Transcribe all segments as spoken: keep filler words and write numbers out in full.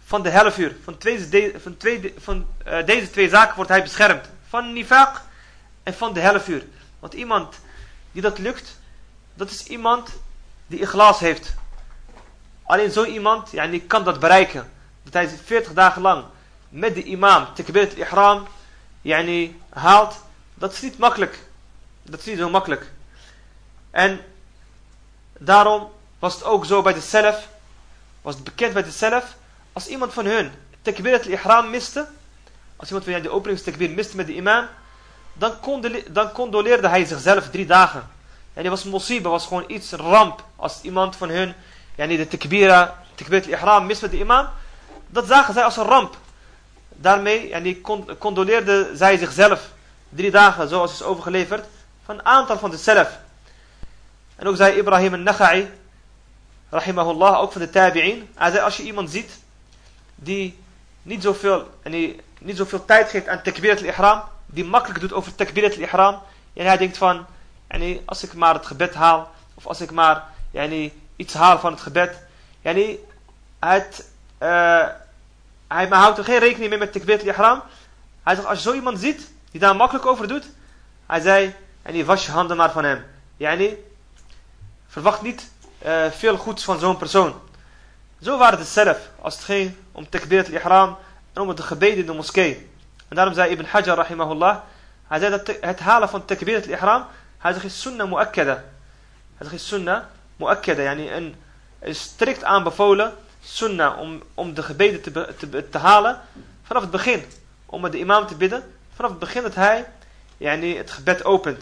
van de half uur. Van, twee, de, van, twee, van uh, deze twee zaken wordt hij beschermd. Van nifaq en van de half uur. Want iemand die dat lukt, dat is iemand die ikhlas heeft. Alleen zo iemand, ja, die kan dat bereiken. Dat hij veertig dagen lang met de imam takbirat al-ihram yani, haalt. Dat is niet makkelijk. Dat is niet zo makkelijk. En daarom was het ook zo bij de salaf. Was het bekend bij de salaf. Als iemand van hun takbirat al-ihram miste. Als iemand van hen de openingstakbir miste met de imam. Dan, condole, dan condoleerde hij zichzelf drie dagen. En die was musiba, was gewoon iets, een ramp. Als iemand van hun yani de takbira, takbirat al-ihram mist met de imam. Dat zagen zij als een ramp. Daarmee yani, condoleerde zij zichzelf drie dagen, zoals is overgeleverd, van een aantal van de salaf. En ook zei Ibrahim al-Nakha'i, rahimahullah, ook van de tabi'in. Hij zei, als je iemand ziet die niet zoveel, yani, niet zoveel tijd geeft aan takbirat al-ihram, die makkelijk doet over takbirat al-ihram, en hij denkt van, yani, als ik maar het gebed haal, of als ik maar yani, iets haal van het gebed, yani, het, uh, hij houdt er geen rekening mee met takbirat al-ihram. Hij zegt, als je zo iemand ziet, die daar makkelijk over doet, hij zei, yani, was je handen maar van hem. Yani, verwacht niet uh, veel goeds van zo'n persoon. Zo waren het zelf, als het ging om takbirat al-ihram en om het gebeden in de moskee. En daarom zei Ibn Hajar, rahimahullah, hij zei dat het halen van takbirat al-ihram, hij zegt, is sunnah mu'akkada. Hij zegt, is sunnah mu'akkada, yani een, een strikt aanbevolen sunnah om, om de gebeden te, te, te halen vanaf het begin. Om met de imam te bidden, vanaf het begin dat hij yani, het gebed opent.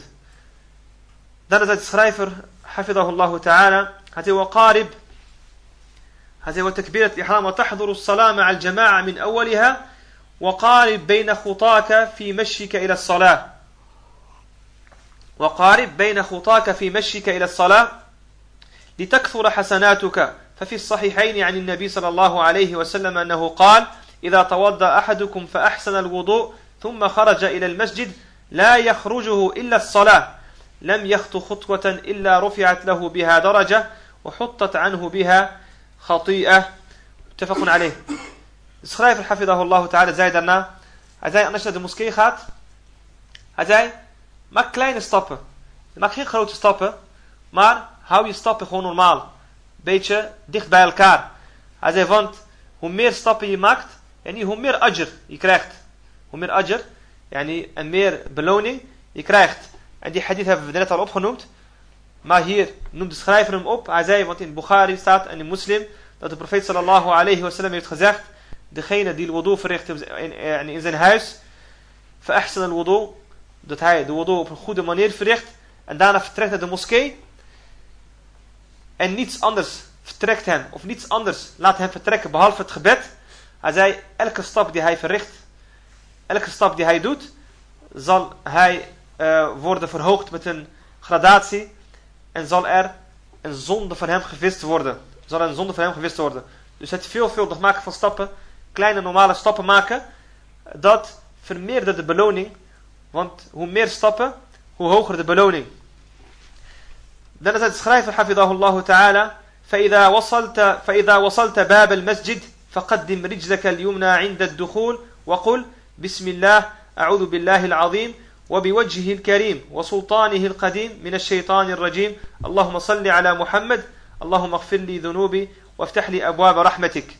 Dan is het schrijver, hafidahullah ta'ala, hij zei, waqarib, hij zei, wa takbirat al-ihram wa tahduru as-salam ma'a al-jama'a min awwaliha, waqarib bayna khutaka fi mashika ila as-salah. وقارب بين خطاك في مشيك إلى الصلاة لتكثر حسناتك ففي الصحيحين عن النبي صلى الله عليه وسلم أنه قال إذا توضأ أحدكم فأحسن الوضوء ثم خرج إلى المسجد لا يخرجه إلا الصلاة لم يخط خطوة إلا رفعت له بها درجة وحطت عنه بها خطيئة متفق عليه. Schrijver حفظه الله تعالى zei daarna, hij zei als je naar de moskee gaat, hij zei maak kleine stappen. Maak geen grote stappen. Maar hou je stappen gewoon normaal. Beetje dicht bij elkaar. Hij zei, want hoe meer stappen je maakt, en hoe meer ajr je krijgt. Hoe meer ajr, yani, en meer beloning je krijgt. En die hadith hebben we net al opgenoemd. Maar hier noemt de schrijver hem op. Hij zei, want in Bukhari staat en in Muslim, dat de profeet sallallahu alayhi wa sallam heeft gezegd, degene die de wudu verricht in, in, in zijn huis, fa'ahsan al-wudu, dat hij de wudu op een goede manier verricht en daarna vertrekt naar de moskee en niets anders vertrekt hem of niets anders laat hem vertrekken behalve het gebed. Hij zei, elke stap die hij verricht, elke stap die hij doet, zal hij uh, worden verhoogd met een gradatie en zal er een zonde van hem gewist worden. Zal er een zonde van hem gewist worden. Dus het veelvuldig maken van stappen, kleine normale stappen maken, dat vermeerdert de beloning. Want hoe meer stappen, hoe hoger de beloning. Dan is het schrijver, hafidahullah ta'ala, فإذا وصلت فإذا وصلت باب المسجد فقدم رجلك اليمنى عند الدخول وقل بسم الله أعوذ بالله العظيم وبوجهه الكريم وسلطانه القديم من الشيطان الرجيم اللهم صل على محمد اللهم اغفر لي ذنوبي وافتح لي أبواب رحمتك.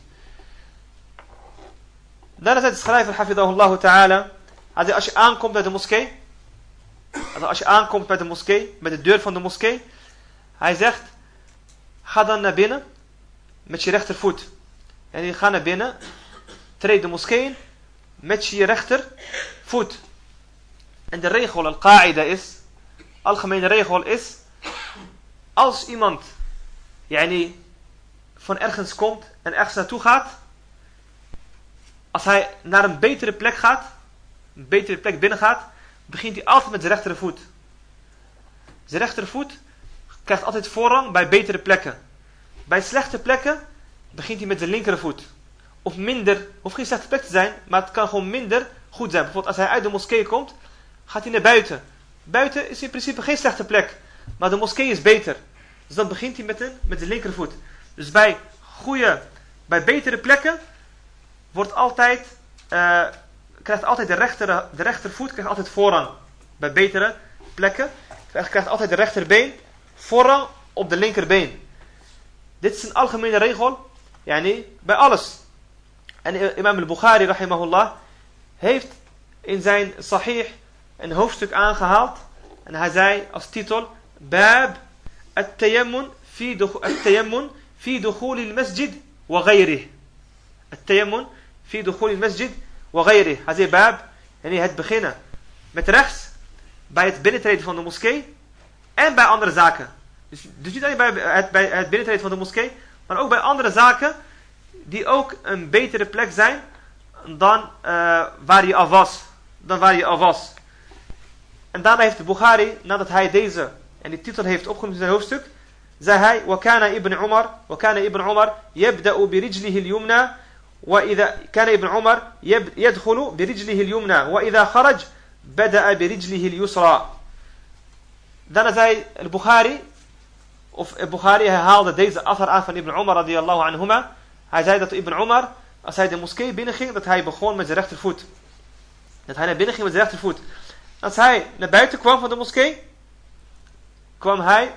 Dan is het schrijver, hafidahullah ta'ala, als je aankomt bij de moskee, als je aankomt bij de moskee, bij de deur van de moskee, hij zegt, ga dan naar binnen met je rechtervoet. En je gaat naar binnen, treed de moskee in met je rechtervoet. En de regel, al-qa'ida is, algemene regel is, als iemand yani, van ergens komt en ergens naartoe gaat, als hij naar een betere plek gaat, een betere plek binnen gaat, begint hij altijd met zijn rechtervoet. Zijn rechtervoet krijgt altijd voorrang bij betere plekken. Bij slechte plekken begint hij met zijn linkervoet. Of minder, hoeft geen slechte plek te zijn, maar het kan gewoon minder goed zijn. Bijvoorbeeld als hij uit de moskee komt, gaat hij naar buiten. Buiten is in principe geen slechte plek, maar de moskee is beter. Dus dan begint hij met, een, met zijn linkervoet. Dus bij goede, bij betere plekken wordt altijd, uh, krijgt altijd de, rechter, de rechtervoet krijgt altijd voorrang. Bij betere plekken krijgt, krijgt altijd de rechterbeen voorrang op de linkerbeen. Dit is een algemene regel, yani, bij alles. En imam al-Bukhari, rahimahullah, heeft in zijn sahih een hoofdstuk aangehaald. En hij zei als titel, Bab at-tayammun fi dukhul al-masjid wa ghayrih. At-tayammun fi dukhul al-masjid wa ghayrih. Hij zei Bab, yani het beginnen met rechts bij het binnentreden van de moskee en bij andere zaken. Dus, dus niet alleen bij het, bij het binnentreden van de moskee, maar ook bij andere zaken die ook een betere plek zijn dan uh, waar je al was. Dan waar je al was. En daarna heeft de Bukhari, nadat hij deze en die titel heeft opgenomen in zijn hoofdstuk, zei hij, وَكَانَ ibn Umar, وَكَانَ ibn Umar يَبْدَأُ بِرِجْلِهِ الْيُمْنَى وَإِذَا كَانَ ibn Umar يَدْخُلُ بِرِجْلِهِ الْيُمْنَى وَإِذَا خَرَجْ بَدَأَ بِرِجْلِهِ الْيُسْرَى. Daarna zei al-Bukhari, of al-Bukhari haalde deze athar aan van ibn Umar radiyallahu anhuma. Hij zei dat ibn Umar, als hij de moskee binnenging, dat hij begon met zijn rechtervoet. Dat hij naar binnen ging met zijn rechtervoet. Als hij naar buiten kwam van de moskee, kwam hij,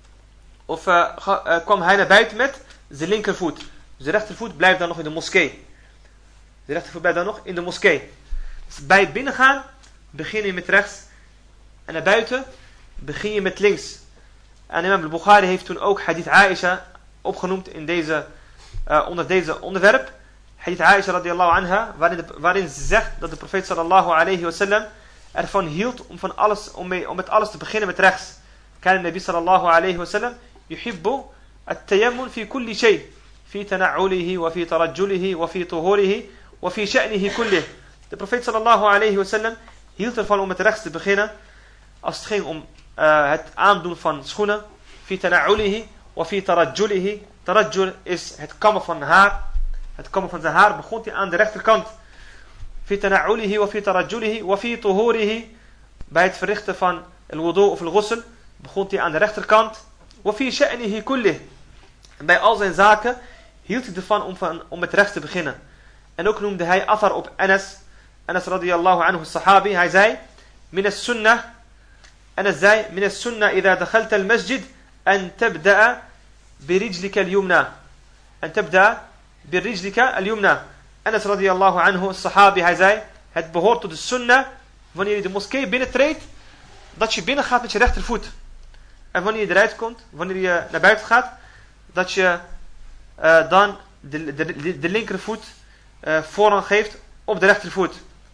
of, uh, uh, kwam hij naar buiten met zijn linkervoet. Zijn rechtervoet blijft dan nog in de moskee. Zijn rechtervoet blijft dan nog in de moskee. Dus bij binnengaan begin je met rechts. En naar buiten begin je met links. En imam al-Bukhari heeft toen ook hadith Aisha opgenoemd in deze, uh, onder deze onderwerp. Hadith Aisha radiyallahu anha, waarin, de, waarin ze zegt dat de profeet sallallahu alayhi wa sallam ervan hield om, van alles, om, mee, om met alles te beginnen met rechts. Kan Nabi sallallahu alayhi wa sallam yuhibbu at-tayammun fi kulli shay. Fi tana'ulihi wa fi tarajjulihi wa fi tuhurihi wa fi sha'nihi kullih. De profeet sallallahu alayhi wa sallam hield ervan om met rechts te beginnen als het ging om uh, het aandoen van schoenen. Fi tana'ulihi wa fi tarajjulihi. Tarajjul is het kammen van haar. Het kammen van zijn haar begon hij aan de rechterkant. Fi tana'ulihi wa fi tarajjulihi wa fi tuhurihi. Bij het verrichten van al-wudu of al-ghusl begon hij aan de rechterkant. Wa fi sha'nihi kullih. En bij al zijn zaken hield hij ervan om, van, om met rechts te beginnen. En ook noemde hij athar op Anas. Anas radiyallahu anhu sahabi. Hij zei, min as-sunnah. Anas zei, min as-sunnah idha dakhalta al-masjid an tabda'a birijlika al-yumna. An tabda'a birijlika al-yumna. Anas radiyallahu anhu sahabi. Hij zei, het behoort tot de sunnah wanneer je de moskee binnentreedt, dat je binnen gaat met je rechtervoet. En wanneer je eruit komt, wanneer je naar buiten gaat, dat je uh, dan de, de, de, de linkervoet uh, voorrang geeft op de rechtervoet.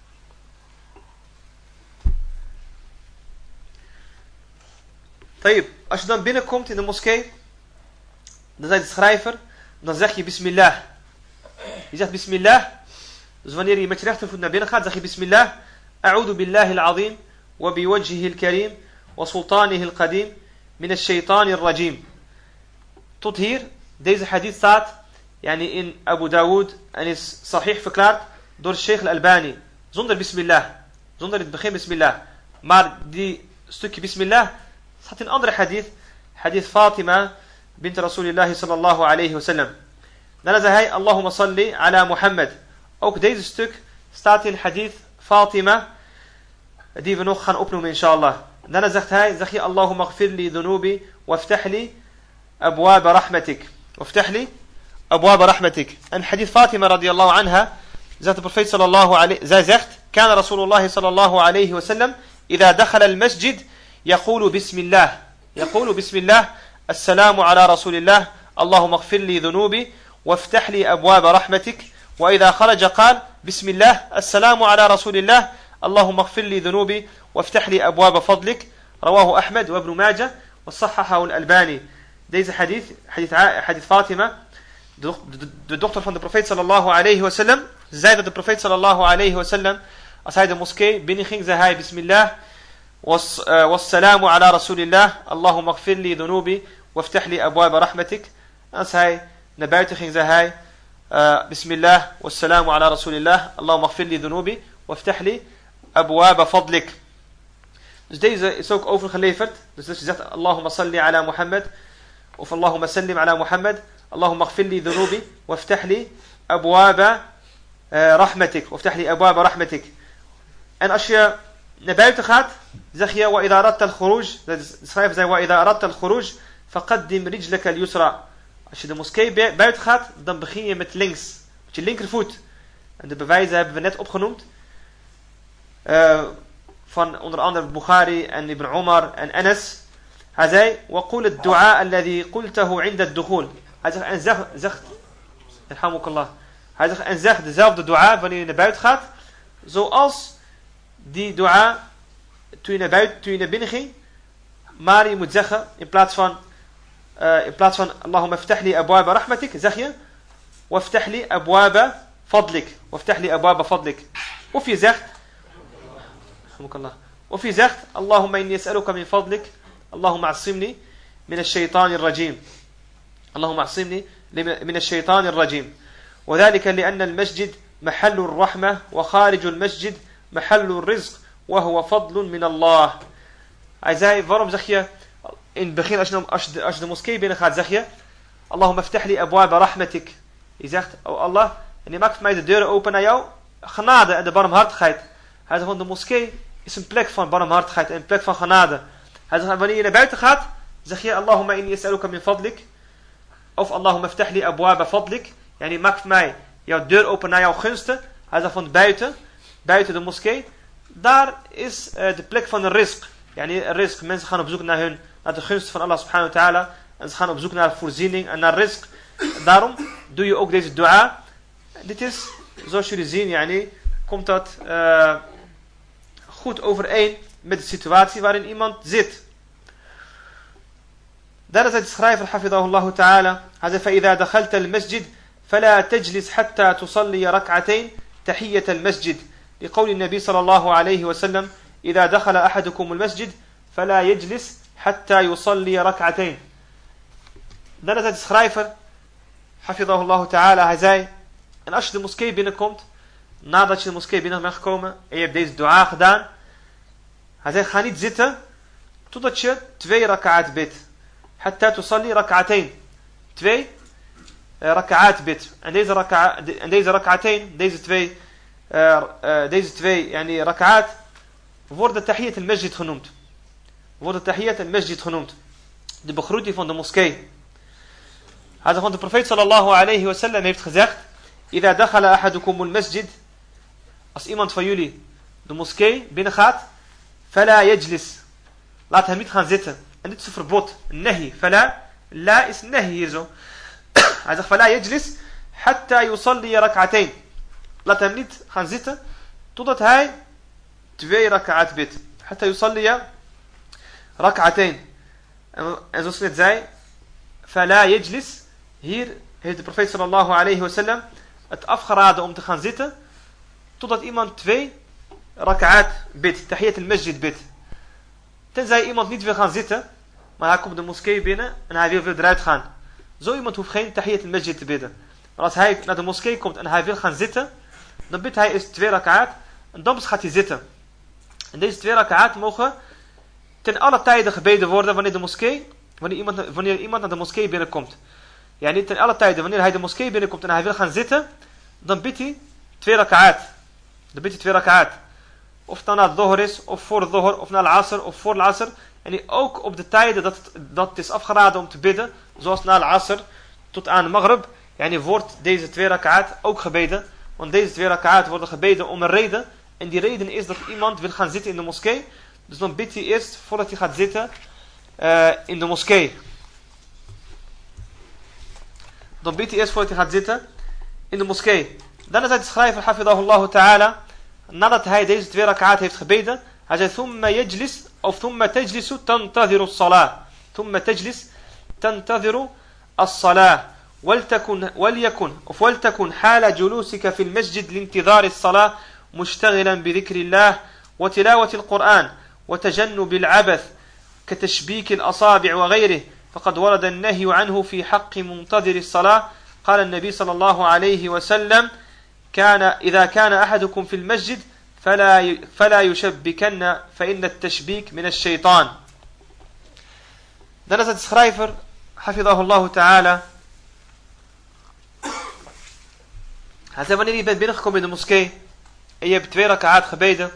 Tayyip, als je dan binnenkomt in de moskee, dan zei de schrijver, dan zeg je bismillah. Je zegt bismillah. Dus wanneer je met je rechtervoet naar binnen gaat, zeg je bismillah. A'udhu billahi al-azim, wa biwajhihi al-karim, wa sultanihi al-qadim, min al-shaytani al-rajim. Tot hier, deze hadith staat yani in Abu Dawood en is sahih verklaard door Sheikh al-Albani. Zonder bismillah. Zonder het begin bismillah. Maar die stukje bismillah staat in een andere hadith. Hadith Fatima bint Rasulullah sallallahu alayhi wa sallam. Daarna zei hij, Allahumma salli ala Muhammad. Ook deze stuk staat in hadith Fatima, die we nog gaan opnoemen inshallah. Daarna zegt hij, zeg je, Allahumma gfir li dhunubi, waftah li abwaab rahmatik. Waftah li abwaab rahmatik. En hadith Fatima radiyallahu anha, zegt de profeet sallallahu alayhi, zij zegt, كان رسول الله صلى الله عليه وسلم إذا دخل المسجد يقول بسم الله يقول بسم الله السلام على رسول الله اللهم اغفر لي ذنوبي وافتح لي أبواب رحمتك وإذا خرج قال بسم الله السلام على رسول الله اللهم اغفر لي ذنوبي وافتح لي أبواب فضلك رواه أحمد وابن ماجه وصححه الألباني. Deze hadith, hadith, hadith Fatima, de, de, de dochter van de profeet sallallahu alayhi wa sallam, zei dat de profeet sallallahu alayhi wa sallam, als hij de moskee binnenging, zei hij bismillah wassalamu ala rasulillah Allahumma gfir li dhunubi waftah li abwaab rahmatik. Als hij naar buiten ging, zei hij uh, bismillah wassalamu ala rasulillah Allahumma gfir li dhunubi waftah li abwaab fadlik. Dus deze is ook overgeleverd. Dus als je zegt Allahumma salli ala Muhammad of Allahumma sallim ala Muhammad Allahumma gfir li dhunubi waftah li abwaab uh, rahmatik. Of tahli abwaba rahmatik. En als je naar buiten gaat, zeg je wa idha aradta al-khuruj. De schrijver zei wa idha aradta al-khuruj faqaddim rijlaka al-yusra. Als je de moskee buiten gaat, dan begin je met links. Met je linkervoet. En de bewijzen hebben we net opgenoemd. Uh, van onder andere Bukhari en Ibn Umar en Anas. Hij zei, وَقُولِ الدُّعَاءَ الَّذِي قُلْتَهُ عِنْدَ الدُّخُولِ. Hij zegt, en zeg, zegt, Alhamdulillah. Hij zegt, en zeg dezelfde dua wanneer je naar buiten gaat. Zoals die dua toen je naar, buiten, toen je naar binnen ging. Maar je moet zeggen, in plaats van, uh, in plaats van Allahumma ftahli abwaba rahmatik, zeg je, waftahli abwaba fadlik. Waftahli abwaba fadlik. Of je zegt, of je zegt, Allahumma inni as'aluka min fadlik. اللهم عصمني من الشيطان الرجيم اللهم عصمني من الشيطان الرجيم وذلك لأن المسجد محل الرحمة وخارج المسجد محل الرزق وهو فضل من الله. Hij zei, waarom zeg je in het begin als je, als je, als je de moskee binnen gaat, zeg je Allahumma ftahli abwaba rahmatik. Je zegt, oh Allah, en je maakt voor mij de deuren open naar jou genade en de barmhartigheid. Hij zegt, want de moskee is een plek van barmhartigheid en een plek van genade. Hij zegt, wanneer je naar buiten gaat, zeg je Allahumma inni as'aluka min fadlik. Of Allahumma ftahli abwaba fadlik. Yani maak voor mij jouw deur open naar jouw gunsten. Hij zegt van buiten, buiten de moskee. Daar is uh, de plek van de rizq. Yani rizq, mensen gaan op zoek naar hun, naar de gunsten van Allah subhanahu wa ta'ala. En ze gaan op zoek naar voorziening en naar rizq. Daarom doe je ook deze dua. Dit is, zoals jullie zien, yani, komt dat uh, goed overeen met de situatie waarin iemand zit. Daar is het schrijver, hafidahullah ta'ala. Hij zegt, فَإِذَا دَخَلْتَ الْمَسْجِدِ فَلَا تَجْلِسْ حَتَّى تُصَلِّيَ رَكْعَتَيْنِ تَحِيَّةَ الْمَسْجِدِ لقول النبي صلى الله عليه وسلم إذا دخل أحدكم المسجد فلا يجلس حتى يصلي ركعتين. Daar is het schrijver, hafidahullah ta'ala. Hij zei, en als je de moskee binnenkomt, nadat je de moskee binnen bent gekomen en je hebt deze dua gedaan, hij zegt, ga niet zitten totdat je twee raka'at bidt. Hatta tusalli raka'atain. Twee uh, raka'at bidt. En deze raka'at, en deze raka'atain, deze twee, uh, uh, deze twee yani, raka'at, worden tahiyyat al-masjid genoemd. Worden tahiyyat al-masjid genoemd. De begroeting van de moskee. Hij zegt, want de profeet sallallahu alayhi wa sallam heeft gezegd, إذا دخل أحدكم المسجد, als iemand van jullie de moskee binnengaat, فلا يجلس, laat hem niet gaan zitten. En dit is een verbod, nahi. Fala, la is nahi hier zo. Hij zegt, fala yajlis, hatta yusalli rak'atain. Laat hem niet gaan zitten, totdat hij twee rak'at bidt. Hatta yusalli rak'atain. En, en zoals ik net zei, fala yajlis, hier heeft de profeet sallallahu alayhi wa sallam het afgeraden om te gaan zitten, totdat iemand twee rak'at bidt, tahiyyat al-masjid bidt. Tenzij iemand niet wil gaan zitten, maar hij komt de moskee binnen en hij wil weer eruit gaan. Zo iemand hoeft geen tahiyyat al-masjid te bidden. Maar als hij naar de moskee komt en hij wil gaan zitten, dan bidt hij eerst twee rak'at en dan gaat hij zitten. En deze twee rak'at mogen ten alle tijden gebeden worden wanneer de moskee, wanneer iemand, wanneer iemand naar de moskee binnenkomt. Ja, niet ten alle tijden. Wanneer hij de moskee binnenkomt en hij wil gaan zitten, dan bidt hij twee rak'at. Dan bidt hij twee rak'at. Of het nou na het dohor is, of voor het dohor, of na al-asr, of voor al-asr. En ook op de tijden dat het, dat het is afgeraden om te bidden, zoals na al-asr tot aan de maghrib, yani wordt deze twee rak'at ook gebeden. Want deze twee rak'at worden gebeden om een reden. En die reden is dat iemand wil gaan zitten in de moskee. Dus dan bidt hij eerst voordat hij gaat zitten uh, in de moskee. Dan bidt hij eerst voordat hij gaat zitten in de moskee. Dan is hij de schrijver, hafidahullah ta'ala, nadat hij deze twee rak'at heeft gebeden, hij zei, thumma yajlis, of thumma tajlisu tantadhiru as-salah. Thumma tajlis tantadhiru as-salah. ولتكن وليكن ولتكن حال جلوسك في المسجد لانتظار الصلاة مشتغلا بذكر الله وتلاوة القرآن وتجنب العبث كتشبيك الأصابع وغيره فقد ورد النهي عنه في حق منتظر الصلاة. قال النبي صلى الله عليه وسلم كان إذا كان أحدكم في المسجد فلا فلا يشبكن فإن التشبيك من الشيطان. Dan is het schrijver, hafidahullah ta'ala, Hij zei, wanneer je bent binnengekomen in de moskee en je hebt twee rakaat gebeden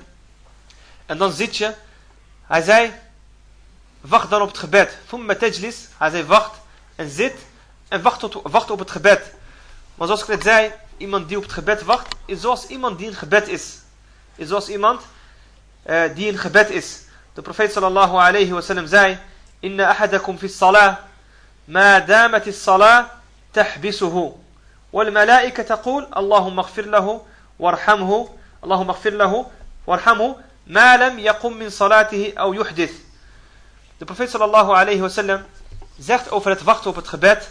en dan zit je, hij zei, wacht dan op het gebed. Thumma tajlis, hij zei, wacht en zit en wacht, tot, wacht op het gebed. Maar zoals ik net zei, iemand die op het gebed wacht, is zoals iemand die in gebed is. Is zoals iemand uh, die in gebed is. De profeet sallallahu alayhi wa sallam zei, inna ahadakum fi salah, ma damat is salah, tahbisuhu. Wal malaika taqul, Allahumma gfir lahu, warhamhu, Allahumma gfir lahu, warhamhu, ma lam yaqum min salatihi aw yuhdith. De profeet sallallahu alayhi wa sallam zegt over het wachten op het gebed.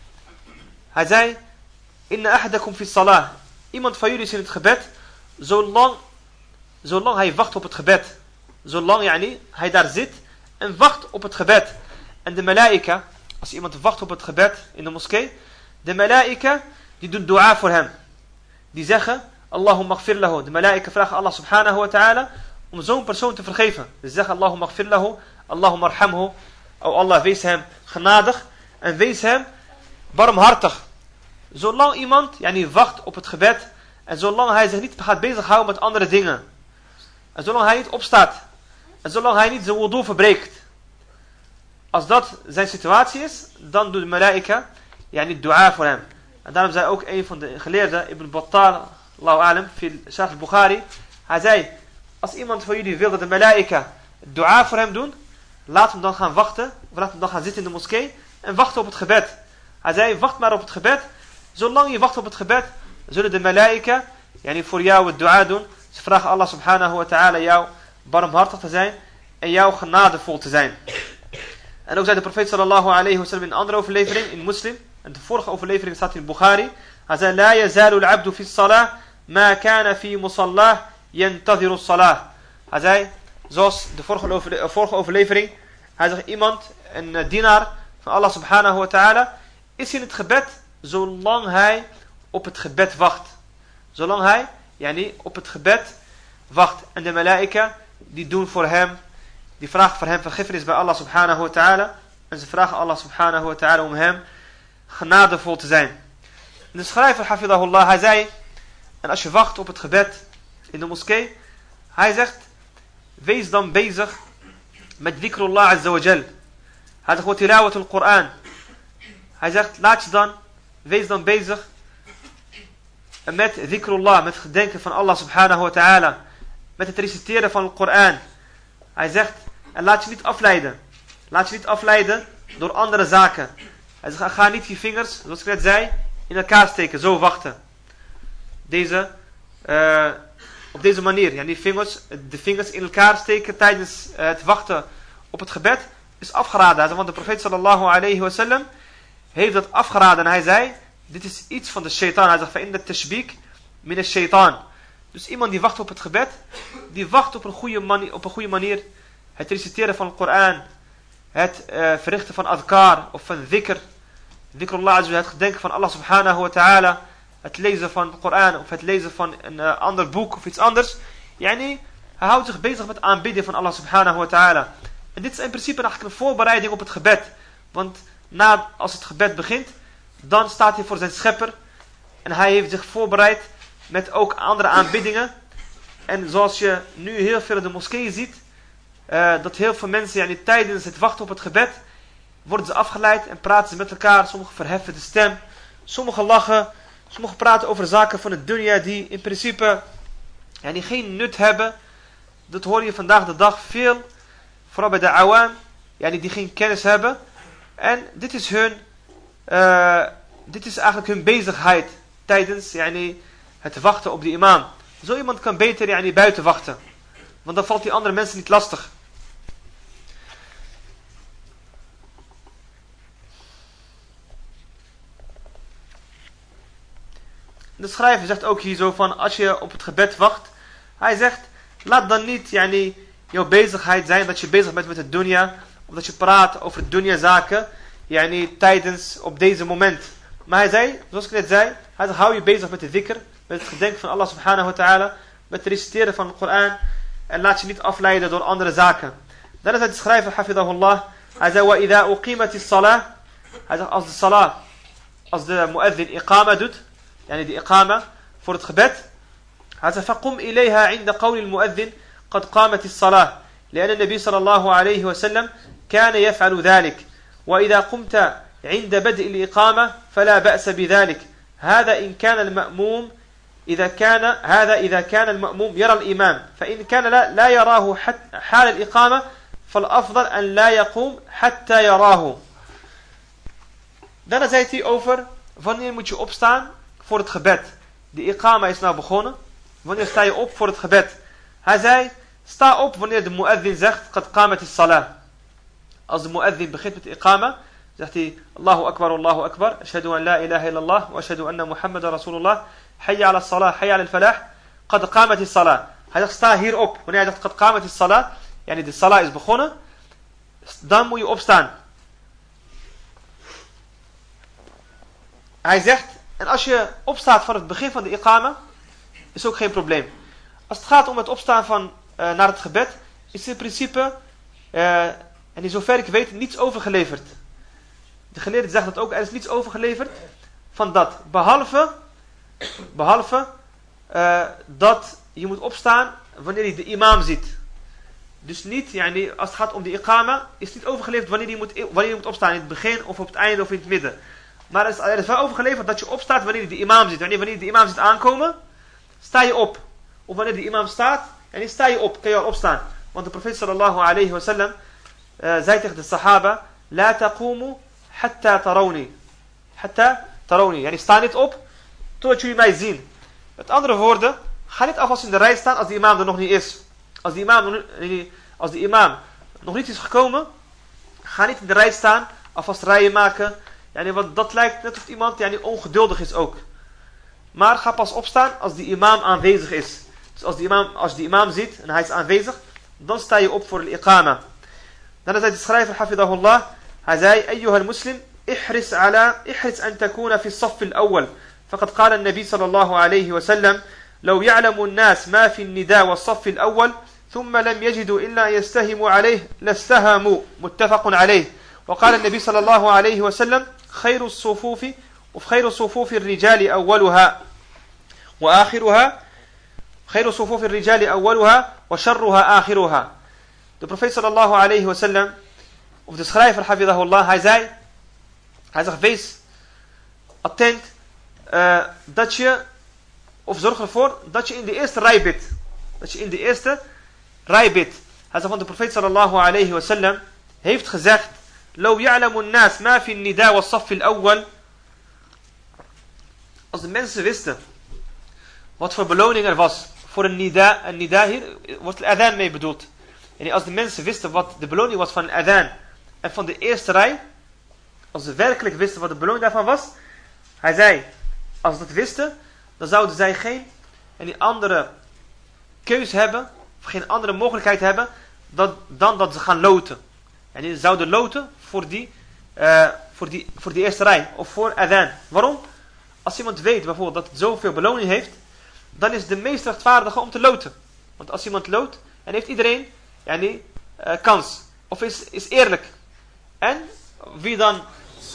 Hij zei, inna ahadakum fi salah. Iemand van jullie is in het gebed, zolang, zolang hij wacht op het gebed. Zolang yani, hij daar zit en wacht op het gebed. En de malaika, als iemand wacht op het gebed in de moskee, de malaika, die doen dua voor hem. Die zeggen, Allahumma gfir lahu. De malaika vragen Allah subhanahu wa ta'ala om zo'n persoon te vergeven. Ze zeggen, Allahumma gfir lahu, Allahumma arhamhu. O Allah, wees hem genadig en wees hem barmhartig. Zolang iemand yani, wacht op het gebed en zolang hij zich niet gaat bezighouden met andere dingen. En zolang hij niet opstaat. En zolang hij niet zijn wudu verbreekt. Als dat zijn situatie is, dan doet de malaika yani, dua voor hem. En daarom zei ook een van de geleerden, Ibn Battal, Allahu alam, fil Sharh al-Bukhari. Hij zei, als iemand van jullie wil dat de malaika dua voor hem doen, laat hem dan gaan wachten, of laat hem dan gaan zitten in de moskee en wachten op het gebed. Hij zei, wacht maar op het gebed. Zolang je wacht op het gebed, zullen de malaika yani, voor jou het dua doen. Ze vragen Allah subhanahu wa ta'ala jou barmhartig te zijn en jou genadevol te zijn. En ook zei de profeet sallallahu alayhi wa sallam in een andere overlevering, in Muslim, en de vorige overlevering staat in Bukhari. Hij zei, la yazalu al-abdu fi salah, ma kana fi musallah, yantadhiru salah. Hij zei, zoals de vorige, overle vorige overlevering, hij zegt, iemand, een uh, dienaar van Allah subhanahu wa ta'ala, is in het gebed, zolang hij op het gebed wacht. Zolang hij, yani, op het gebed wacht. En de malaika, die doen voor hem, die vragen voor hem vergiffenis bij Allah subhanahu wa ta'ala. En ze vragen Allah subhanahu wa ta'ala om hem genadevol te zijn. En de schrijver, hafidahullah, hij zei, en als je wacht op het gebed in de moskee, hij zegt, wees dan bezig met dhikrullah azza wa jal. Hij zegt, wa tilawatul Qur'an. Hij zegt, laat je dan, wees dan bezig met dhikrullah, met het gedenken van Allah subhanahu wa ta'ala, met het reciteren van de Koran. Hij zegt, en laat je niet afleiden. Laat je niet afleiden door andere zaken. Hij zegt, ga niet je vingers, zoals ik net zei, in elkaar steken, zo wachten. Deze, uh, op deze manier, ja, die vingers, de vingers in elkaar steken tijdens uh, het wachten op het gebed, is afgeraden. Want de profeet sallallahu alayhi wa sallam heeft dat afgeraden en hij zei, dit is iets van de shaitan. Hij zegt, fa'inna tashbik min ash-shaitan. Dus iemand die wacht op het gebed, die wacht op een goede manier, op een goede manier het reciteren van de Koran, het uh, verrichten van adkar of van dhikr, dhikrullah azza, het gedenken van Allah subhanahu wa ta'ala, het lezen van de Koran of het lezen van een uh, ander boek of iets anders. Yani, hij houdt zich bezig met aanbidden van Allah subhanahu wa ta'ala. En dit is in principe eigenlijk een voorbereiding op het gebed. Want na, als het gebed begint, dan staat hij voor zijn schepper. En hij heeft zich voorbereid met ook andere aanbiddingen. En zoals je nu heel veel in de moskeeën ziet, uh, dat heel veel mensen yani, tijdens het wachten op het gebed, worden ze afgeleid en praten ze met elkaar. Sommigen verheffen de stem, sommigen lachen, sommigen praten over zaken van de dunya die in principe yani, geen nut hebben. Dat hoor je vandaag de dag veel, vooral bij de awam, yani, die geen kennis hebben. En dit is hun, uh, dit is eigenlijk hun bezigheid tijdens yani, het wachten op de imam. Zo iemand kan beter yani, buiten wachten, want dan valt die andere mensen niet lastig. De schrijver zegt ook hier zo van, als je op het gebed wacht, hij zegt, laat dan niet yani, jouw bezigheid zijn dat je bezig bent met het dunya, of dat je praat over dunya zaken, yani, tijdens, op deze moment. Maar hij zei, zoals ik net zei, hij zegt, hou je bezig met de dhikr, met het gedenken van Allah subhanahu wa ta'ala, met het reciteren van de Koran, en laat je niet afleiden door andere zaken. Dan is het de schrijver, hafidahullah, hij zei, wa idha uqimati salah, hij zegt, als de salah, als de mu'adhin iqama doet, yani die iqama voor het gebed. Hij zei, فَقُمْ إِلَيْهَا عِنْدَ قَوْلِ الْمُؤَذِّنِ قَدْ قَامَتِ الصَّلَاةِ لأن النبي صلى الله عليه وسلم كان يفعل ذلك وإذا قمت عند بدء الإقامة فلا بأس بذلك هذا إن كان المأموم إذا كان هذا إذا كان المأموم يرى الإمام فإن كان لا, لا يراه حال الإقامة فالأفضل أن لا يقوم حتى يراه. Daarna zei hij over wanneer moet je opstaan voor het gebed. De iqama is nou begonnen. Wanneer sta je op voor het gebed? Hij zei, sta op wanneer de mu'adhin zegt, qad qamat is-salah. Als de mu'adhin begint met de iqama, zegt hij, Allahu akbar, Allahu akbar, ashhadu an la ilaha illallah, wa ashhadu anna Muhammadan Rasulullah, hayya ala salah, hayya ala al-falah, qad qamat is-salah. Hij zegt, sta hier op. Wanneer hij zegt, qad qamat is-salah, yani de salah is begonnen, dan moet je opstaan. Hij zegt, en als je opstaat van het begin van de iqama, is ook geen probleem. Als het gaat om het opstaan van, uh, naar het gebed, is in principe, uh, en in zover ik weet, niets overgeleverd. De geleerden zeggen dat ook, er is niets overgeleverd van dat. Behalve, behalve uh, dat je moet opstaan wanneer je de imam ziet. Dus niet, yani, als het gaat om de iqama, is het niet overgeleverd wanneer je, moet, wanneer je moet opstaan, in het begin of op het einde of in het midden. Maar er is, er is wel overgeleverd dat je opstaat wanneer je de imam ziet. Wanneer, wanneer je de imam ziet aankomen, sta je op. Of wanneer de imam staat, en dan sta je op, kan je al opstaan. Want de profeet sallallahu alayhi wa sallam uh, zei tegen de sahaba, La taqumu hatta tarawni. Hatta tarawni. Yani sta niet op, totdat jullie mij zien. Met andere woorden, ga niet alvast in de rij staan als de imam er nog niet is. Als de imam, als de imam nog niet is gekomen, ga niet in de rij staan, alvast rijen maken. Yani, want dat lijkt net of iemand yani, ongeduldig is ook. Maar ga pas opstaan als die imam aanwezig is. Dus als die imam, als die imam ziet en hij is aanwezig, dan sta je op voor de iqama. Dan zei de schrijver, hafidahullah, hij zei, Ayyuha al-Muslim, ihris ala, ihris an takuna fi as-saff al-awwal. فقد قال النبي صلى الله عليه وسلم لو يعلم الناس ما في النداء والصف الأول ثم لم يجدوا إلا يستهموا عليه لاستهموا متفق عليه. وقال النبي صلى الله عليه وسلم خير الصفوف وخير صفوف الرجال أولها وآخرها خير صفوف الرجال أولها وشرها آخرها. De profeet sallallahu alayhi wa sallam, of de schrijver hafidahullah, hij zei, hij zegt, wees attent uh, dat je, of zorg ervoor dat je in de eerste rij bidt. Dat je in de eerste rij bidt. Hij zegt, want de profeet sallallahu alayhi wa sallam heeft gezegd, لو يعلم الناس ما في النداء والصف الأول. Als de mensen wisten wat voor beloning er was voor een nida, een nida hier wordt de adhan mee bedoeld. En als de mensen wisten wat de beloning was van een adhan en van de eerste rij, als ze werkelijk wisten wat de beloning daarvan was, hij zei, als ze dat wisten, dan zouden zij geen en die andere keus hebben, of geen andere mogelijkheid hebben, dat, dan dat ze gaan loten. En die zouden loten voor die, uh, voor, die, voor die eerste rij, of voor adhan. Waarom? Als iemand weet bijvoorbeeld dat het zoveel beloning heeft, dan is het de meest rechtvaardige om te loten. Want als iemand loodt, en heeft iedereen yani, uh, kans. Of is, is eerlijk. En wie dan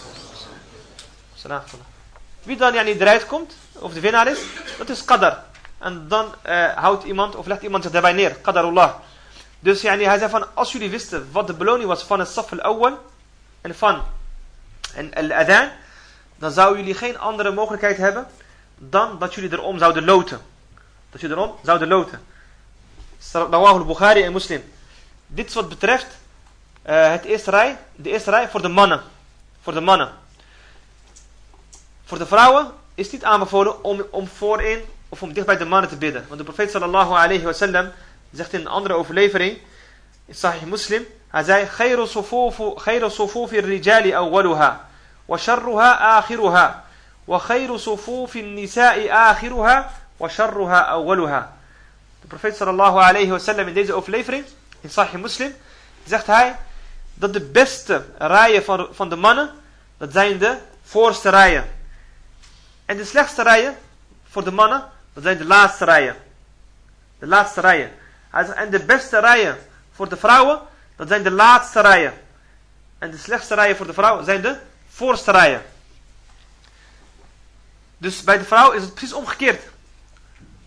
wie dan yani, eruit komt, of de winnaar is, dat is qadar. En dan uh, houdt iemand, of legt iemand zich daarbij neer. Qadarullah. Dus yani, hij zei van, als jullie wisten wat de beloning was van het saf al-awwal en van al-adhan, dan zouden jullie geen andere mogelijkheid hebben dan dat jullie erom zouden loten. Dat jullie erom zouden loten. Rawahu al-Bukhari en Muslim. Dit is wat betreft uh, het eerste rij, de eerste rij voor de mannen. Voor de mannen. Voor de vrouwen is het niet aanbevolen om, om voorin of om dicht bij de mannen te bidden. Want de profeet sallallahu alayhi wa sallam zegt in een andere overlevering, in Sahih Muslim, hij zei, Khayru sufufi rijali awwaluha, wa sharruha akhiruha, wa khayru sufufi nisa'i akhiruha, wa sharruha awwaluha. De profeet sallallahu alayhi wa sallam in deze overlevering, in Sahih Muslim, zegt hij, dat de beste rijen van, van de mannen, dat zijn de voorste rijen. En de slechtste rijen voor de mannen, dat zijn de laatste rijen. De laatste rijen. En de beste rijen voor de vrouwen, dat zijn de laatste rijen. En de slechtste rijen voor de vrouwen zijn de voorste rijen. Dus bij de vrouw is het precies omgekeerd.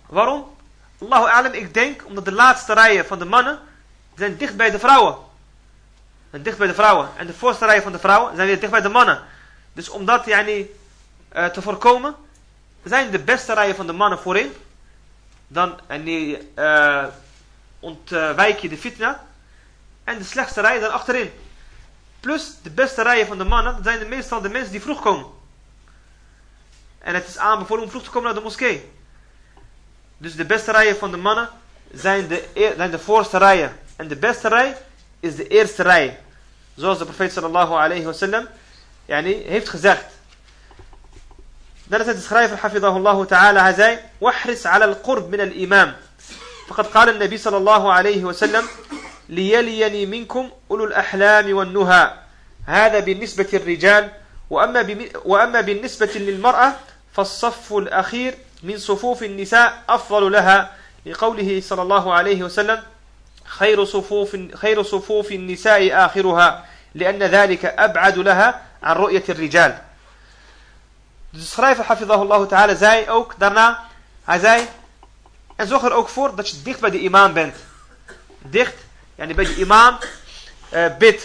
Waarom? Allahu a'lam, ik denk omdat de laatste rijen van de mannen zijn dicht bij de vrouwen. Zijn dicht bij de vrouwen. En de voorste rijen van de vrouwen zijn weer dicht bij de mannen. Dus om dat yani, uh, te voorkomen, zijn de beste rijen van de mannen voorin. Dan yani, uh, ontwijk je de fitna. En de slechtste rijen dan achterin. Plus de beste rijen van de mannen, dat zijn de meestal de mensen die vroeg komen. En het is aanbevolen om vroeg te komen naar de moskee. Dus de beste rijen van de mannen zijn de, zijn de voorste rijen. En de beste rij is de eerste rij. Zoals de profeet sallallahu alayhi wa sallam yani, heeft gezegd. Dan is het de schrijver, hafidahullahu ta'ala, hij zei: Wahris ala al-qurb min al-imam. فقد قال النبي صلى الله عليه وسلم: ليليني منكم أولو الأحلام والنهى. هذا بالنسبة للرجال. وأما, وأما بالنسبة للمرأة فالصف الأخير من صفوف النساء أفضل لها، لقوله صلى الله عليه وسلم: خير صفوف, خير صفوف النساء آخرها، لأن ذلك أبعد لها عن رؤية الرجال. De schrijver, hafidahullahu ta'ala, zei ook daarna, hij zei: en zorg er ook voor dat je dicht bij de imam bent. Dicht, yani bij de imam uh, bidt.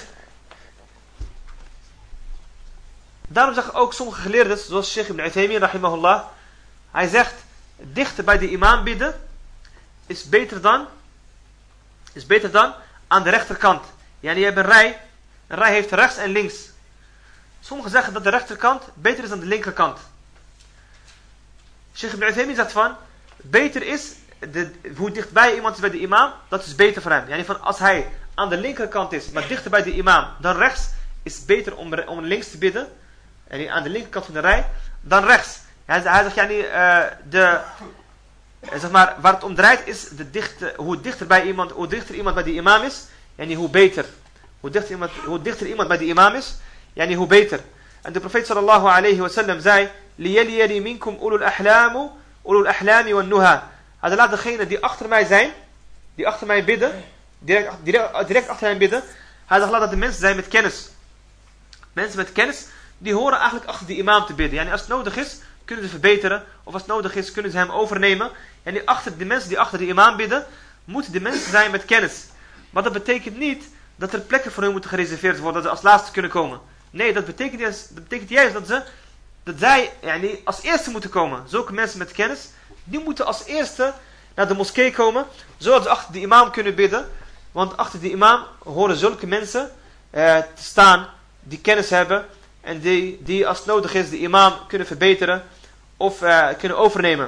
Daarom zeggen ook sommige geleerden, zoals Sheikh Ibn Uthaymin rahimahullah, hij zegt: dichter bij de imam bidden is beter dan, is beter dan aan de rechterkant. Yani je hebt een rij, een rij heeft rechts en links. Sommigen zeggen dat de rechterkant beter is dan de linkerkant. Sheikh Ibn Uthaymin zegt van, beter is, de, hoe dichtbij iemand is bij de imam, dat is beter voor hem. Yani van, als hij aan de linkerkant is, maar dichter bij de imam dan rechts, is het beter om, om links te bidden. Yani aan de linkerkant van de rij, dan rechts. Hij, hij zegt, yani, uh, de, zeg maar, waar het om draait is, de dichte, hoe, dichter bij iemand, hoe dichter iemand bij de imam is, yani, hoe beter. Hoe dichter, iemand, hoe dichter iemand bij de imam is, yani, hoe beter. En de profeet sallallahu alayhi wa sallam zei: liyaliyali minkum ulul ahlamu, ulul ahlami wa nuha. Hij laat degene die achter mij zijn, die achter mij bidden, direct, direct, direct achter mij bidden. Hij zegt, laat dat de mensen zijn met kennis. Mensen met kennis, die horen eigenlijk achter de imam te bidden. Yani als het nodig is, kunnen ze verbeteren. Of als het nodig is, kunnen ze hem overnemen. En die achter, de mensen die achter de imam bidden, moeten de mensen zijn met kennis. Maar dat betekent niet dat er plekken voor hen moeten gereserveerd worden, dat ze als laatste kunnen komen. Nee, dat betekent juist dat, betekent juist dat, ze, dat zij yani, als eerste moeten komen. Zulke mensen met kennis, die moeten als eerste naar de moskee komen, zodat ze achter de imam kunnen bidden. Want achter de imam horen zulke mensen eh, te staan die kennis hebben en die, die als het nodig is de imam kunnen verbeteren of uh, kunnen overnemen.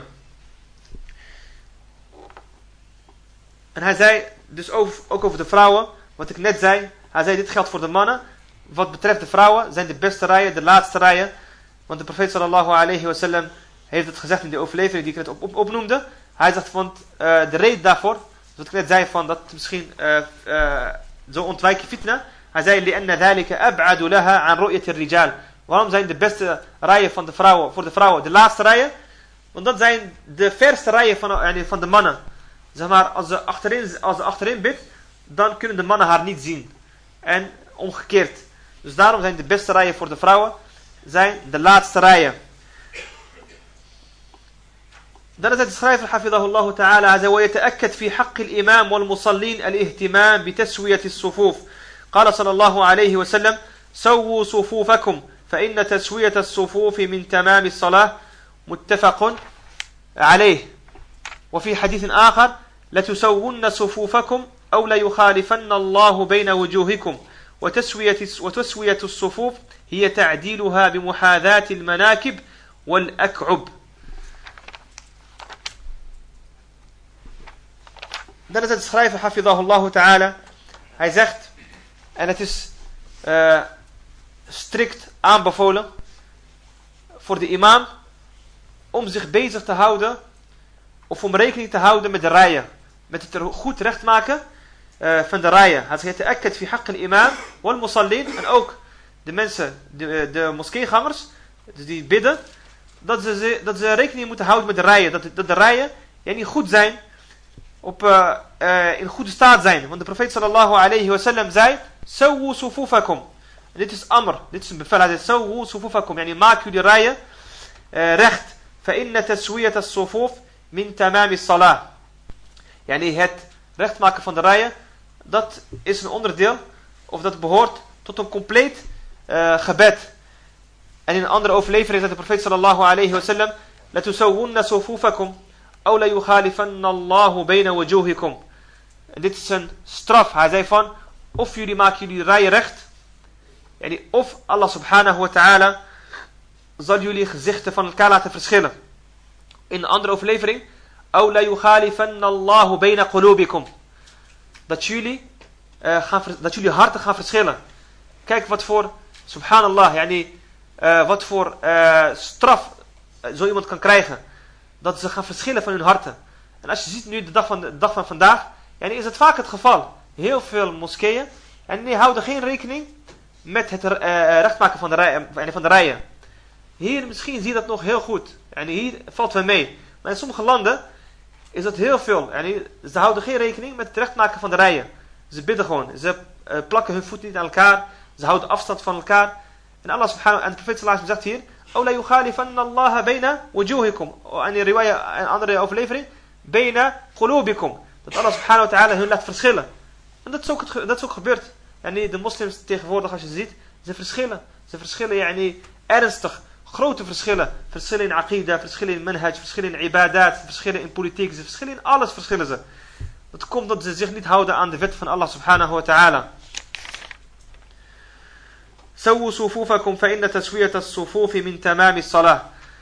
En hij zei dus over, ook over de vrouwen, wat ik net zei. Hij zei, dit geldt voor de mannen. Wat betreft de vrouwen zijn de beste rijen, de laatste rijen. Want de profeet sallallahu alayhi wa sallam heeft het gezegd in de overlevering die ik net op, op, opnoemde. Hij zegt, want uh, de reden daarvoor, wat ik net zei, van dat misschien uh, uh, zo ontwijk je fitna. Hij zei, li'anna dhalika ab'adu laha an ru'yati rijal. Waarom zijn de beste rijen van de vrouwen, voor de vrouwen de laatste rijen? Want dat zijn de verste rijen van, uh, van de mannen. Zeg maar, als ze achterin, als ze achterin bidt, dan kunnen de mannen haar niet zien. En omgekeerd. Dus daarom zijn de beste rijen voor de vrouwen zijn de laatste rijen. Dan is het schrijver, hafidahullahu ta'ala, hij zei, وَيَتَأَكَّدْ فِي حَقِّ الْإِمَامِ وَالْمُصَلِّينَ الْإِهْتِمَامِ بِتَسْوِيَةِ الصُّفُوفِ. قال صلى الله عليه وسلم: سووا صفوفكم فإن تسوية الصفوف من تمام الصلاة. متفق عليه. وفي حديث آخر: لتسوون صفوفكم أو ليخالفن الله بين وجوهكم. وتسوية وتسوية الصفوف هي تعديلها بمحاذاة المناكب والأكعب. Dan is het schrijver, hafidahullahu ta'ala. Hij zegt, en het is uh, strikt aanbevolen voor de imam om zich bezig te houden of om rekening te houden met de rijen. Met het er goed recht maken uh, van de rijen. Hij zegt, ta'akkad fi haqq al-imam wal musallin. En ook de mensen, de, de moskeegangers, dus die bidden, dat ze, dat ze rekening moeten houden met de rijen. Dat, dat de rijen ja, niet goed zijn, op, uh, uh, in goede staat zijn. Want de profeet sallallahu alayhi wa sallam zei, Sawwu sufufakum. En dit is amr, dit is een bevel. Hij zegt, Sawwu sufufakum. Yani maak jullie rijen uh, recht. Fa inna taswiyat as-sufuf min tamami salah. Yani het recht maken van de rijen, dat is een onderdeel, of dat behoort tot een compleet uh, gebed. En in een andere overlevering zegt de profeet sallallahu alayhi wa sallam: La tusawwunna sufufakum, aw la yukhalifanna Allahu bayna wujuhikum. En dit is een straf. Hij zei van, of jullie maken jullie rijen recht, yani of Allah subhanahu wa ta'ala zal jullie gezichten van elkaar laten verschillen. In een andere overlevering: Aw la yukhalifanna Allahu bayna qulubikum. Dat jullie, uh, gaan, dat jullie harten gaan verschillen. Kijk wat voor, subhanallah, yani, uh, wat voor uh, straf uh, zo iemand kan krijgen. Dat ze gaan verschillen van hun harten. En als je ziet nu de dag van, de dag van vandaag, yani, is het vaak het geval. Heel veel moskeeën, en die houden geen rekening met het uh, rechtmaken van de, rij, van de rijen. Hier misschien zie je dat nog heel goed. En hier valt wel mee. Maar in sommige landen is dat heel veel. En ze houden geen rekening met het rechtmaken van de rijen. Ze bidden gewoon. Ze uh, plakken hun voeten niet aan elkaar. Ze houden afstand van elkaar. En Allah subhanahu en de profeet sallallahu alaihi wasallam zegt hier: "Ola yukhalifanna Allah bayna wujuhikum." En in riwaya, een andere overlevering: "Bayna qulubikum." Dat Allah subhanahu wa ta'ala hun laat verschillen. En dat is ook, het, dat is ook gebeurd. En de moslims tegenwoordig, als je ziet, ze verschillen. Ze verschillen yani, ernstig. Grote verschillen. Verschillen in aqida, verschillen in manhaj, verschillen in ibadat, verschillen in politiek. Ze verschillen in alles, verschillen ze. Dat komt dat ze zich niet houden aan de wet van Allah subhanahu wa ta'ala. Sawu sufufakum fa inna taswiyat as-sufufi min tamami as-salah.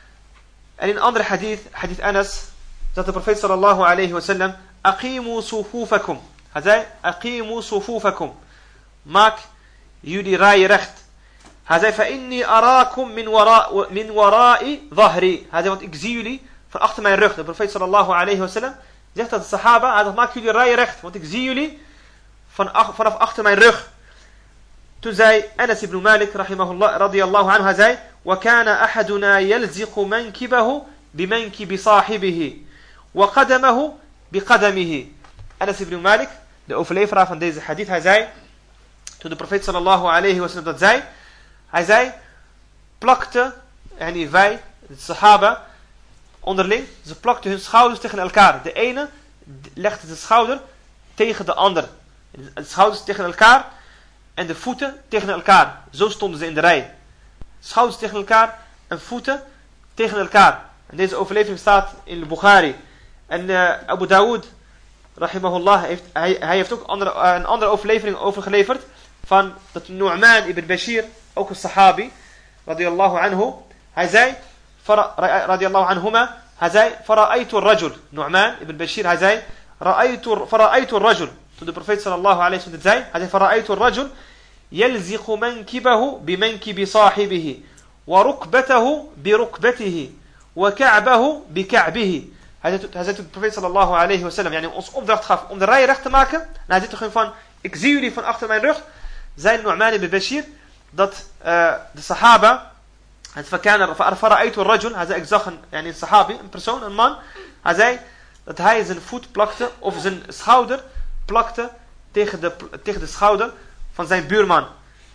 En in een andere hadith, hadith Anas, dat de profeet sallallahu alayhi wa sallam: Aqimu sufufakum. Hij zei: Aqimu sufufakum. Maak jullie rijen recht. Hij zei: فَإِنِّي أَرَاكُمْ مِنْ وَرَاءِ مِنْ وَرَاءِ ظَهْرِي. Hij zei: want ik zie jullie van achter mijn rug. De profeet sallallahu alayhi wa sallam zegt dat de sahaba: hij zegt, maak jullie rijen recht, want ik zie jullie van, vanaf achter mijn rug. Toen zei Anas ibn Malik rahimahullah radiyallahu anhu, hij zei: وَكَانَ أَحَدُنَا يَلْزِقُ مَنْكِبَهُ بِمَنْكِبِ صَاحِبِهِ وَقَدَمَهُ بِقَدَمِهِ. Anas ibn Malik, de overleveraar van deze hadith, hij zei, toen de profeet sallallahu alayhi wa sallam dat zei, hij zei, plakte, en wij, de sahaba, onderling, ze plakten hun schouders tegen elkaar. De ene legde de schouder tegen de ander. De schouders tegen elkaar en de voeten tegen elkaar. Zo stonden ze in de rij. Schouders tegen elkaar en voeten tegen elkaar. En deze overlevering staat in de Bukhari. En uh, Abu Dawood, rahimahullah, heeft, hij, hij heeft ook andere, uh, een andere overlevering overgeleverd. Van dat Nu'man ibn Bashir, ook een sahabi, radiyallahu anhu, hij zei, radiyallahu anhuma, hij zei, fara'aytu rajul. Nu'man ibn Bashir, hij zei, fara'aytu rajul. Toen de profeet sallallahu alayhi wa sallam zei, hij zei, fara'aytu rajul, yalziqu mankibahu bimankibi sahibihi, wa rukbatahu bi rukbatihi, wa ka'bahu bi ka'bihi. Hij zei, hij zei toen de profeet sallallahu alayhi wa sallam, yani ons opdracht gaf om de rij recht te maken. En hij zei toen van, ik zie jullie van achter mijn rug. Zei Nu'man ibn Bashir, dat uh, de sahaba, het fara'aytu rajul, hij zei, ik zag een, yani een sahabi, een persoon, een man. Hij zei dat hij zijn voet plakte, of zijn schouder plakte tegen de, tegen de schouder van zijn buurman.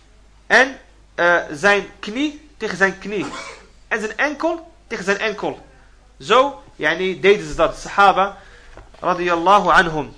En uh, zijn knie tegen zijn knie. En zijn enkel tegen zijn enkel. Zo, yani, deden ze dat, de sahaba, radiyallahu anhum.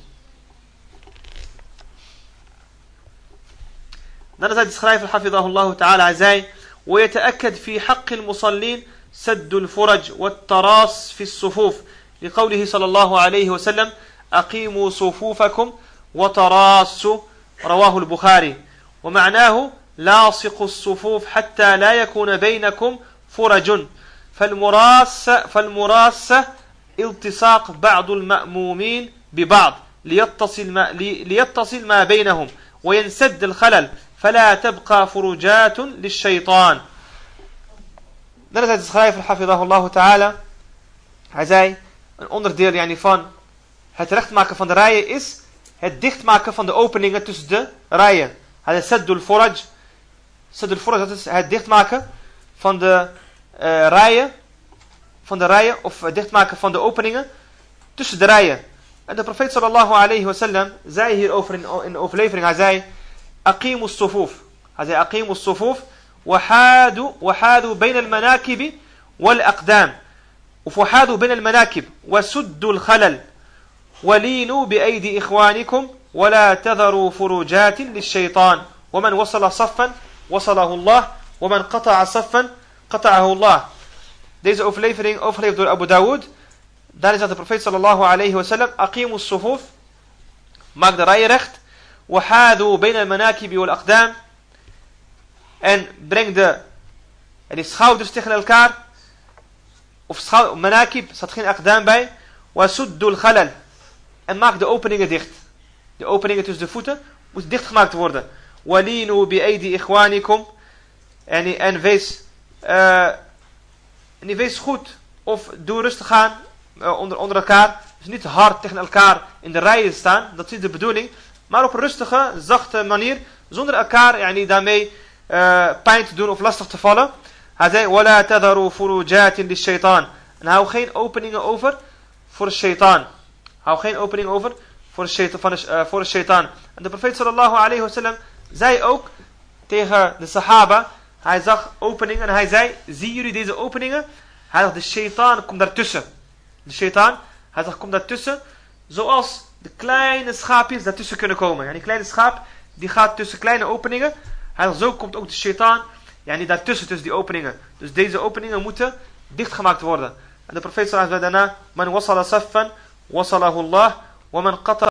Dan zei de schrijver, hafidahullah ta'ala, hij zei, ويتأكد في حق المصلين سد الفرج والتراص في الصفوف لقوله صلى الله عليه وسلم أقيموا صفوفكم وتراصوا رواه البخاري ومعناه لاصقوا الصفوف حتى لا يكون بينكم فرج فالمراس فالمراس التصاق بعض المأمومين ببعض ليتصل ما, ليتصل ما بينهم وينسد الخلل فلا تبقى فرجات للشيطان. Dan zei de schrijver, hafidahullah ta'ala, hij zei, een onderdeel yani, van het rechtmaken van de rijen is het dichtmaken van de openingen tussen de rijen. Hij zei, saddul foraj. Saddul foraj, dat is het dichtmaken van de uh, rijen, van de rijen, of het dichtmaken van de openingen tussen de rijen. En de profeet sallallahu alayhi wa sallam zei hierover in, in de overlevering, hij zei, أقيموا الصفوف. هذا أقيموا الصفوف وحادوا وحادوا بين المناكب والأقدام. Of وحادوا بين المناكب وسدوا الخلل ولينوا بأيدي إخوانكم ولا تذروا فروجات للشيطان ومن وصل صفا وصله الله ومن قطع صفا قطعه الله. Deze overlevering overgeleverd door Abu Dawood. Daarin zegt de profeet sallallahu alayhi wa sallam: Aqimu sufuf, maak de rijen recht. Wahadu bayna al-manakibi wal aqdam, en breng de, de schouders tegen elkaar. Of schou- manakib, er staat geen aqdam bij. Wasuddu al-khalal, en maak de openingen dicht. De openingen tussen de voeten moeten dichtgemaakt worden. Walinu bi aidi ikhwanikum, en, en wees uh, en wees goed, of doe rustig aan uh, onder, onder elkaar. Dus niet hard tegen elkaar in de rijen staan, dat is niet de bedoeling. Maar op een rustige, zachte manier, zonder elkaar yani, daarmee uh, pijn te doen of lastig te vallen. Hij zei: Wala tadharu furujatin li shaitan. En hou geen openingen over voor de shaitan. Hou geen opening over voor de shaitan. Van de, uh, voor de shaitan. En de profeet sallallahu alayhi wa sallam zei ook tegen de sahaba, hij zag openingen en hij zei: zien jullie deze openingen? Hij dacht, de shaitan komt daartussen. De shaitan, hij zegt, komt daartussen, zoals de kleine schaapjes daartussen kunnen komen. En die kleine schaap, die gaat tussen kleine openingen. Hij zegt, zo komt ook de shaitan, ja, niet daartussen, tussen die openingen. Dus deze openingen moeten dichtgemaakt worden. En de profeet sallallahu alaihi wa sallam daarna: Man wasala saffan, wasalahu Allah, wa man qata